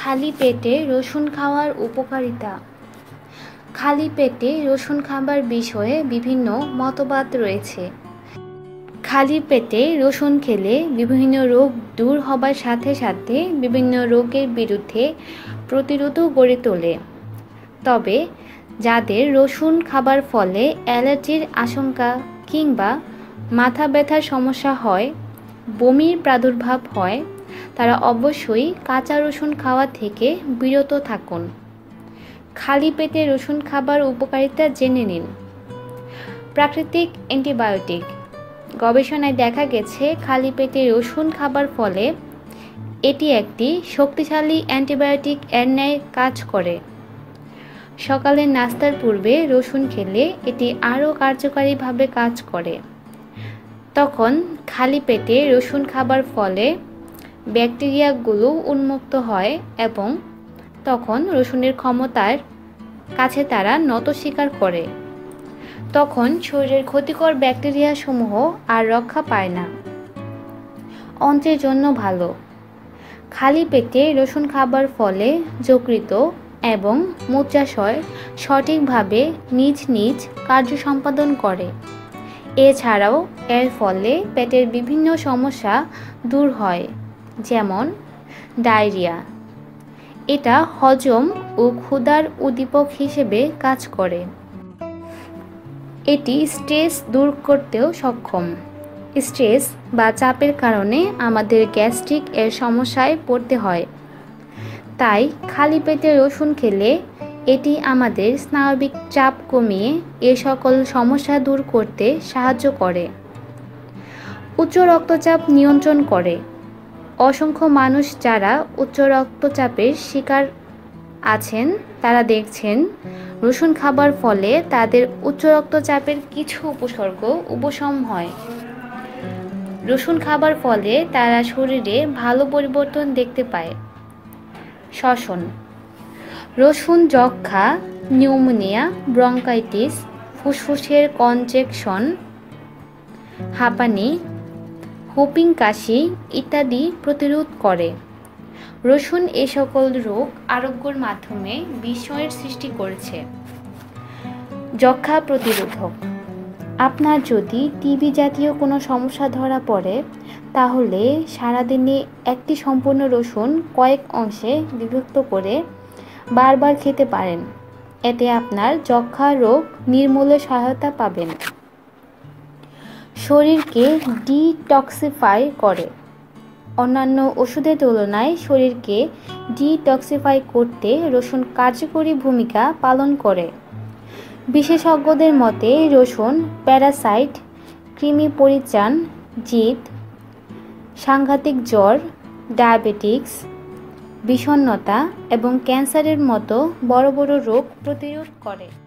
খালি পেটে রসুন খাওয়ার উপকারিতা। খালি পেটে রসুন খাবার বিষয়ে বিভিন্ন মতবাদ রয়েছে। খালি পেটে রসুন খেলে বিভিন্ন রোগ দূর হবার সাথে সাথে বিভিন্ন রোগের বিরুদ্ধে প্রতিরোধও গড়ে তোলে। তবে যাদের রসুন খাবার ফলে অ্যালার্জির আশঙ্কা কিংবা মাথা ব্যথার সমস্যা হয়, বমির প্রাদুর্ভাব হয়, তারা অবশ্যই কাঁচা রসুন খাওয়া থেকে বিরত থাকুন। খালি পেটে রসুন খাবার উপকারিতা জেনে নিন। প্রাকৃতিক অ্যান্টিবায়োটিক। গবেষণায় দেখা গেছে খালি পেটে রসুন খাবার ফলে এটি একটি শক্তিশালী অ্যান্টিবায়োটিক এর ন্যায় কাজ করে। সকালের নাস্তার পূর্বে রসুন খেলে এটি আরও কার্যকারীভাবে কাজ করে। তখন খালি পেটে রসুন খাবার ফলে ব্যাকটেরিয়াগুলো উন্মুক্ত হয় এবং তখন রসুনের ক্ষমতার কাছে তারা নত স্বীকার করে। তখন শরীরের ক্ষতিকর ব্যাকটেরিয়াসমূহ আর রক্ষা পায় না। অন্ত্রের জন্য ভালো। খালি পেটে রসুন খাবার ফলে যকৃৎ এবং মূত্রাশয় সঠিকভাবে নিজ নিজ কার্য সম্পাদন করে। এছাড়াও এর ফলে পেটের বিভিন্ন সমস্যা দূর হয়, যেমন ডায়রিয়া। এটা হজম ও ক্ষুধার উদ্দীপক হিসেবে কাজ করে। এটি স্ট্রেস দূর করতেও সক্ষম। স্ট্রেস বা চাপের কারণে আমাদের গ্যাস্ট্রিক এর সমস্যায় পড়তে হয়। তাই খালি পেটে রসুন খেলে এটি আমাদের স্নায়বিক চাপ কমিয়ে এ সকল সমস্যা দূর করতে সাহায্য করে। উচ্চ রক্তচাপ নিয়ন্ত্রণ করে। অসংখ্য মানুষ যারা উচ্চ রক্তচাপের শিকার আছেন তারা দেখছেন রসুন খাবার ফলে তাদের উচ্চ রক্তচাপের কিছু উপশম হয়। রসুন খাবার ফলে তারা শরীরে ভালো পরিবর্তন দেখতে পায়। শ্বসন। রসুন যক্ষ্মা, নিউমোনিয়া, ব্রঙ্কাইটিস, ফুসফুসের কনজেকশন, হাঁপানি, হুপিং কাশি ইত্যাদি প্রতিরোধ করে। রসুন এ সকল রোগ আরোগ্যের মাধ্যমে বিস্ময়ের সৃষ্টি করেছে। যক্ষ্মা প্রতিরোধক। আপনার যদি টিবি জাতীয় কোনো সমস্যা ধরা পড়ে, তাহলে সারাদিনে একটি সম্পূর্ণ রসুন কয়েক অংশে বিভক্ত করে বারবার খেতে পারেন। এতে আপনার যক্ষ্মা রোগ নির্মূলে সহায়তা পাবেন। শরীরকে ডিটক্সিফাই করে। অন্যান্য ওষুধের তুলনায় শরীরকে ডিটক্সিফাই করতে রসুন কার্যকরী ভূমিকা পালন করে। বিশেষজ্ঞদের মতে রসুন প্যারাসাইট, কৃমি পরিত্রাণ, জিত, সাংঘাতিক জ্বর, ডায়াবেটিক্স, বিষণ্ণতা এবং ক্যান্সারের মতো বড় বড় রোগ প্রতিরোধ করে।